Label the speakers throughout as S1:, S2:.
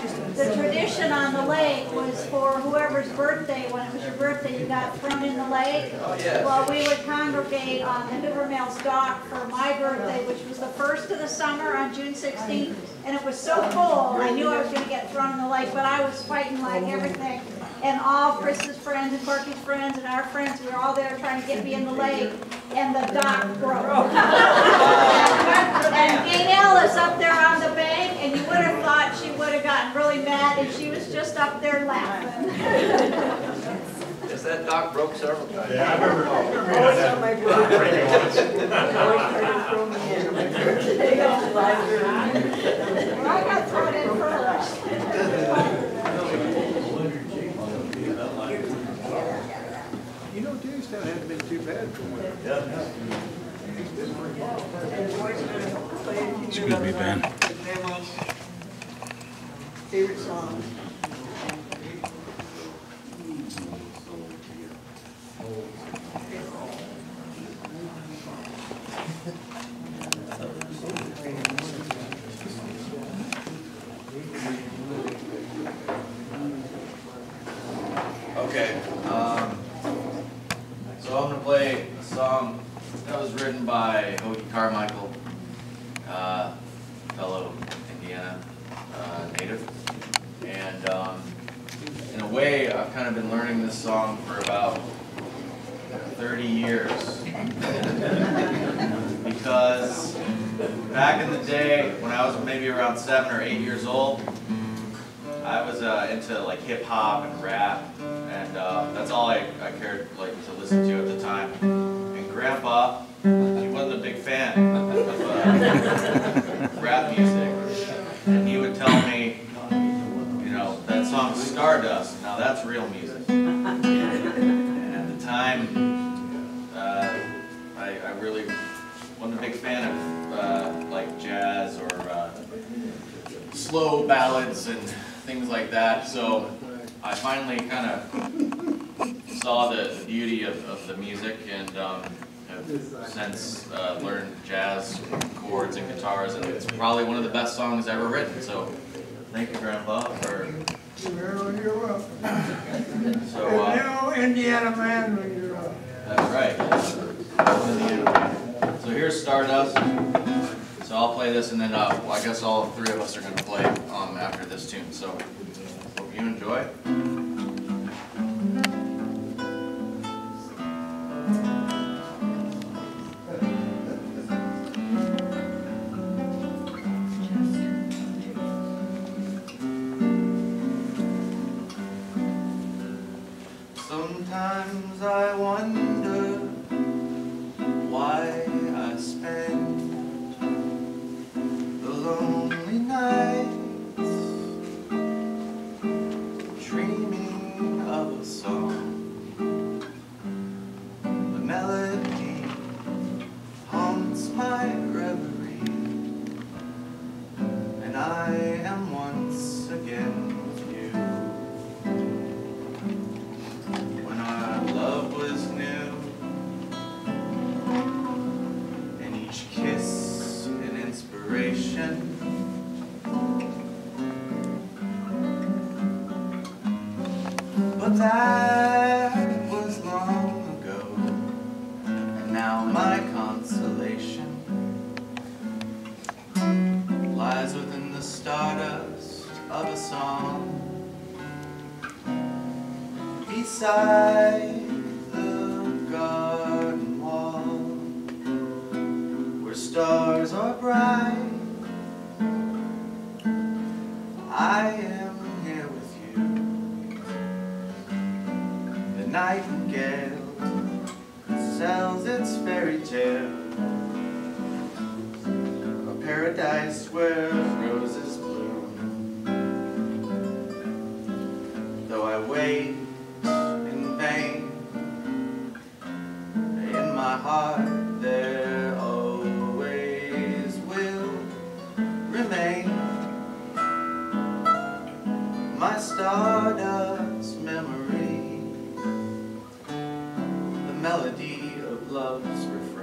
S1: the tradition on the lake was for whoever's birthday, when it was your birthday, you got thrown in the lake. Well, we would congregate on the Hoover Mills dock for my birthday, which was the first of the summer on June 16th. And it was so cold, I knew I was going to get thrown in the lake, but I was fighting like everything. And all Chris's friends and Corky's friends and our friends, we were all there trying to get me in the lake, and the dock broke. And Gaynell is up there on the bank, and you would have thought she would have gotten really mad, and she was just up there laughing.
S2: Yes, that dock broke several times.
S3: Yeah, I remember.
S4: Always on my birthday. Always trying to throw me in. My birthday on July 3rd.
S1: Well, I got thrown in first.
S3: You know, Jamestown hasn't been too bad for winter.
S5: Excuse me, Ben.
S4: Favorite song?
S2: Okay, so I'm going to play a song that was written by Hoagie Carmichael, fellow Indiana native. And in a way, I've kind of been learning this song for about 30 years. Because back in the day, when I was maybe around 7 or 8 years old, I was into like hip hop and rap, and that's all I cared like to listen to at the time. And Grandpa, he wasn't a big fan of rap music, and he would tell me, you know, that song Stardust. Now that's real music. And at the time, I really wasn't a big fan of like jazz or slow ballads and things like that, so I finally kind of saw the beauty of the music, and have since learned jazz chords and guitars, and it's probably one of the best songs ever written, so thank you, Grandpa, for...
S3: You're welcome.
S2: So,
S3: Indiana man when you're up.
S2: that's right. Indiana man. So here's Stardust. So I'll play this, and then well, I guess all three of us are going to play after this tune. So hope you enjoy. Sometimes I wonder why I spend lonely nights dreaming of a song. The melody haunts my reverie, and I am once again with you. When our love was new, and each kiss an inspiration, but that was long ago, and now my consolation lies within the stardust of a song, beside the garden wall, where stars are bright. I am here with you. The nightingale sells its fairy tale, a paradise where roses bloom. Though I wait in vain, in my heart there always will remain my stardust memory, the melody of love's refrain.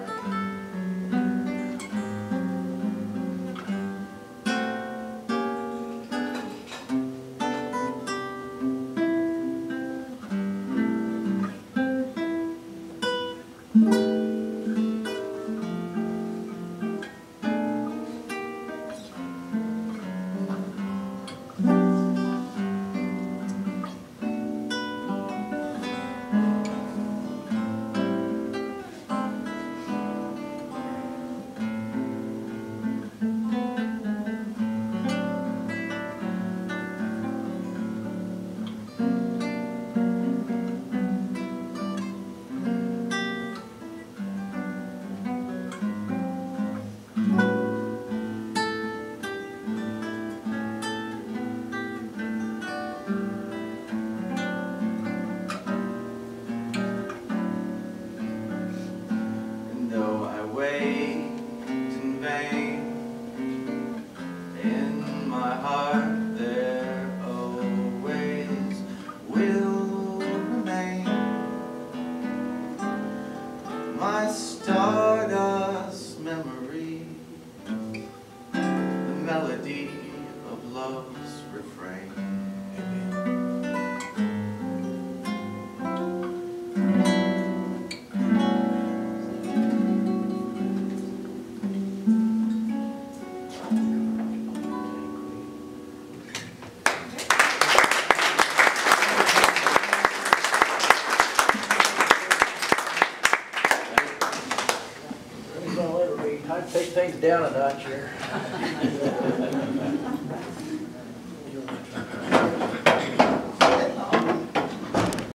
S2: melody of love's refrain.
S5: Time to take things down a notch here.